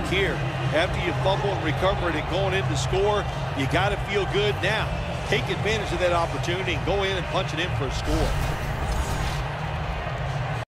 here. After you fumble and recover it and going in to score, you got to feel good now. Take advantage of that opportunity and go in and punch it in for a score.